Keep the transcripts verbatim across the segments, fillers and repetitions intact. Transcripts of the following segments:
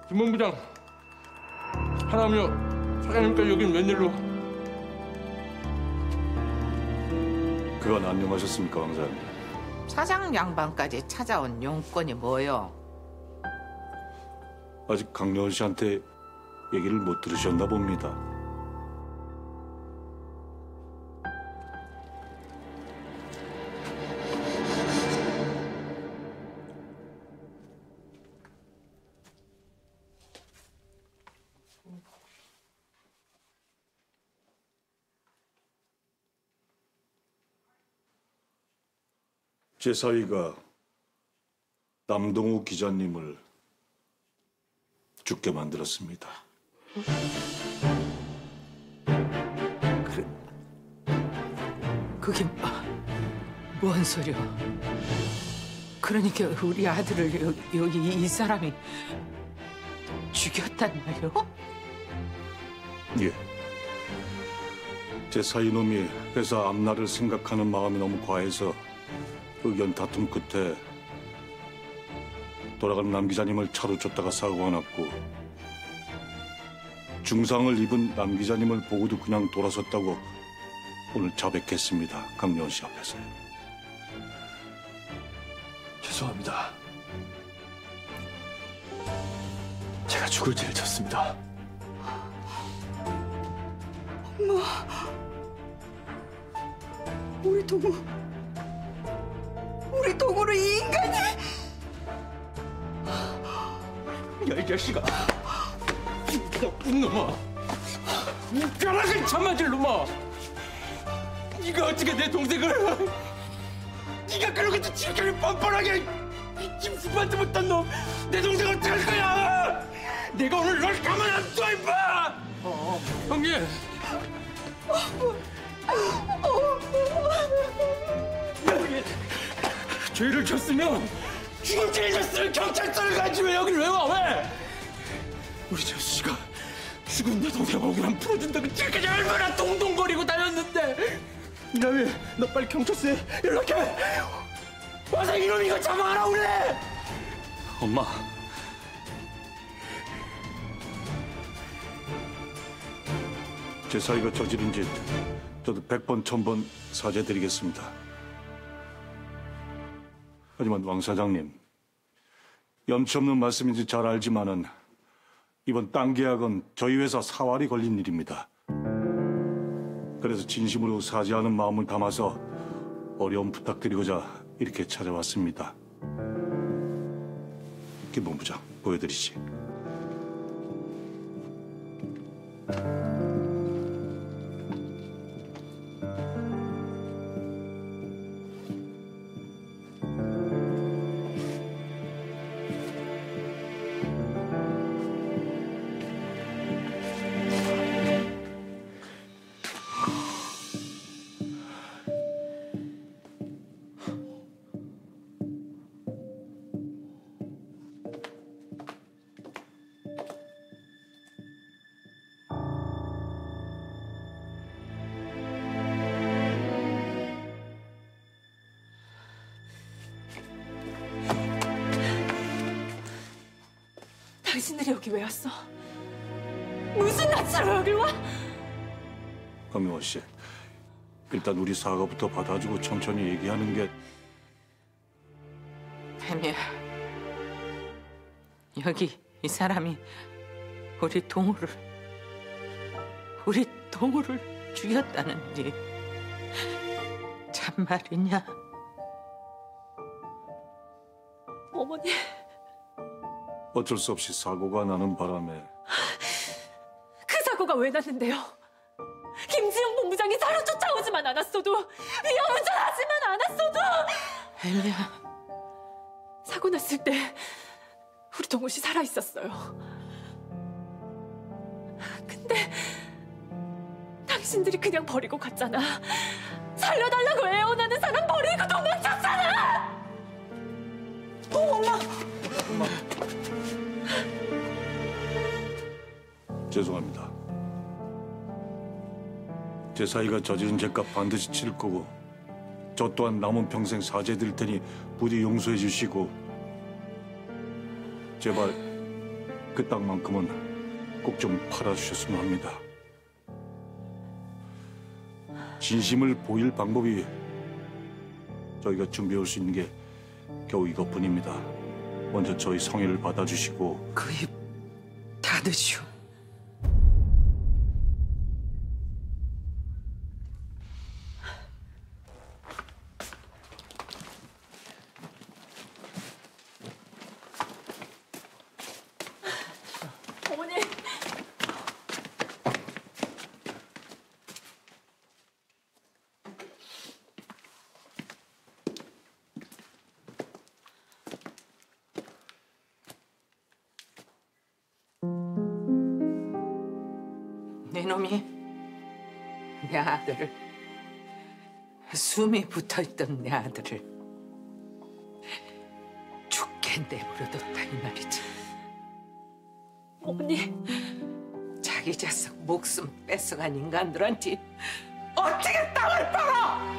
김본부장, 하나며 사장님까지 여긴 웬일로? 그건 안녕하셨습니까, 왕사님? 사장 양반까지 찾아온 용건이 뭐요? 아직 강려원 씨한테 얘기를 못 들으셨나 봅니다. 제 사위가 남동우 기자님을 죽게 만들었습니다. 그, 그게 뭐, 뭔 소리야? 그러니까 우리 아들을 여기, 여기 이 사람이 죽였단 말이요? 예. 제 사위놈이 회사 앞날을 생각하는 마음이 너무 과해서 의견 다툼 끝에 돌아간 남 기자님을 차로 쫓다가 사고가 났고 중상을 입은 남 기자님을 보고도 그냥 돌아섰다고 오늘 자백했습니다. 강려원 씨 앞에서. 죄송합니다. 제가 죽을 죄를 졌습니다. 엄마, 우리 동우, 우리 동우를 이 인간이! 야, 이 자식아! 이 나쁜 놈아! 이 벼락을 참아줄 놈아! 네가 어떻게 내 동생을... 네가 그러고도 지금까지 뻔뻔하게 이 김수반도 못한 놈! 내 동생 어떡할 거야! 내가 오늘 널 가만 안 둬, 임마! 어, 형님! 여기 죄를 졌으면 죽을 죄를 졌으면 경찰서를 가지 왜 여길 왜 와? 왜? 우리 재수씨가 죽은 내 동생 억울함 풀어준다고 지금까지 얼마나 동동거리고 다녔는데 이남이 너 빨리 경찰서에 연락해! 와서 이놈 이거 잡아가라 그래! 엄마. 제 사위가 저지른 짓 저도 백 번, 천 번 사죄드리겠습니다. 하지만 왕 사장님, 염치 없는 말씀인지 잘 알지만은 이번 땅 계약은 저희 회사 사활이 걸린 일입니다. 그래서 진심으로 사죄하는 마음을 담아서 어려움 부탁드리고자 이렇게 찾아왔습니다. 김 본부장, 보여드리시. 당신들이 여기 왜 왔어? 무슨 낯으로 여길 와? 강명원 씨, 일단 우리 사과부터 받아주고 천천히 얘기하는 게... 혜미야, 여기 이 사람이 우리 동우를, 우리 동우를 죽였다는데 참말이냐? 어머니. 어쩔 수 없이 사고가 나는 바람에 그 사고가 왜 났는데요? 김지영 본부장이 차로 쫓아오지만 않았어도 위험운전하지만 않았어도 혜미야, 사고 났을 때 우리 동우 씨 살아있었어요. 근데 당신들이 그냥 버리고 갔잖아. 살려달라고 애원하는 사람 버리고 도망쳤잖아. 어, 엄마. 엄마. 죄송합니다. 제 사위가 저지른 죄값 반드시 치를 거고 저 또한 남은 평생 사죄드릴 테니 부디 용서해 주시고 제발 그 땅만큼은 꼭 좀 팔아주셨으면 합니다. 진심을 보일 방법이 저희가 준비할 수 있는 게 겨우 이것뿐입니다. 먼저 저희 성의를 받아주시고 그 입 닫으시오. 어머니. 내 놈이 내 아들을, 숨이 붙어있던 내 아들을 죽게 내버려뒀다 이 말이지. 어머니. 자기 자식 목숨 뺏어간 인간들한테 어떻게 땅을 팔아?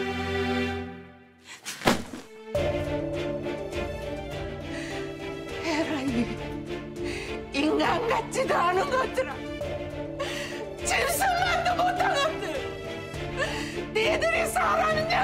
에라이, 인간 같지도 않은 것들아, 짐승만도 못한 것들, 니들이 사람이냐?